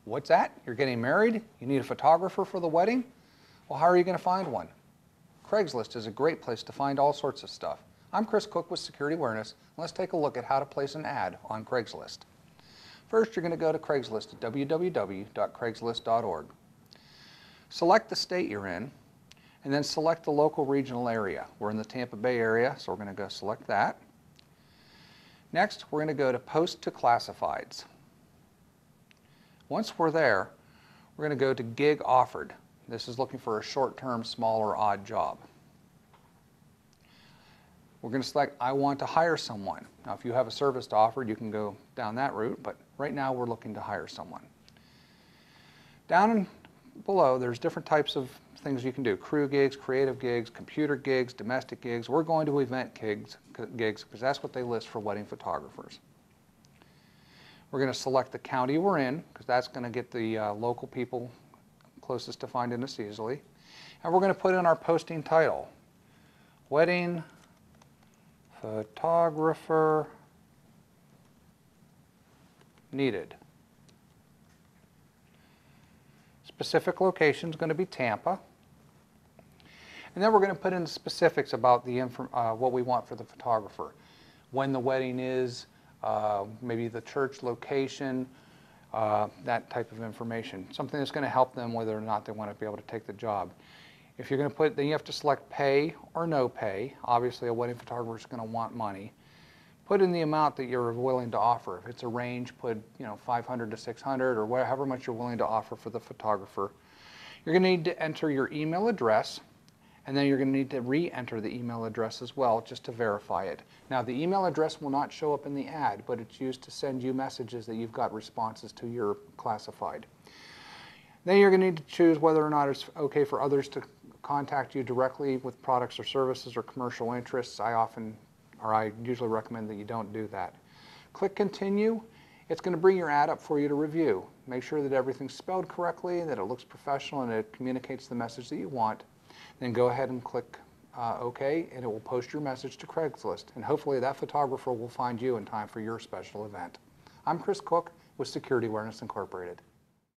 What's that? You're getting married? You need a photographer for the wedding? Well, how are you going to find one? Craigslist is a great place to find all sorts of stuff. I'm Chris Cook with Security Awareness, and let's take a look at how to place an ad on Craigslist. First, you're going to go to Craigslist at www.craigslist.org. Select the state you're in, and then select the local regional area. We're in the Tampa Bay area, so we're going to go select that. Next, we're going to go to Post to Classifieds. Once we're there, we're going to go to Gig Offered. This is looking for a short-term, small or odd job. We're going to select I want to hire someone. Now, if you have a service to offer, you can go down that route, but right now we're looking to hire someone. Down below, there's different types of things you can do. Crew gigs, creative gigs, computer gigs, domestic gigs. We're going to event gigs because that's what they list for wedding photographers. We're going to select the county we're in because that's going to get the local people closest to finding us easily. And we're going to put in our posting title. Wedding photographer needed. Specific location is going to be Tampa. And then we're going to put in specifics about the what we want for the photographer. When the wedding is, maybe the church location, that type of information. Something that's going to help them whether or not they want to be able to take the job. If you're going to then you have to select pay or no pay. Obviously, a wedding photographer is going to want money. Put in the amount that you're willing to offer. If it's a range, put 500 to 600 or however much you're willing to offer for the photographer. You're going to need to enter your email address, and then you're going to need to re-enter the email address as well just to verify it. Now, the email address will not show up in the ad, but it's used to send you messages that you've got responses to your classified. Then you're going to need to choose whether or not it's okay for others to contact you directly with products or services or commercial interests. I usually recommend that you don't do that. Click Continue. It's going to bring your ad up for you to review. Make sure that everything's spelled correctly, that it looks professional, and it communicates the message that you want. Then go ahead and click OK, and it will post your message to Craigslist. And hopefully that photographer will find you in time for your special event. I'm Chris Cook with Security Awareness Incorporated.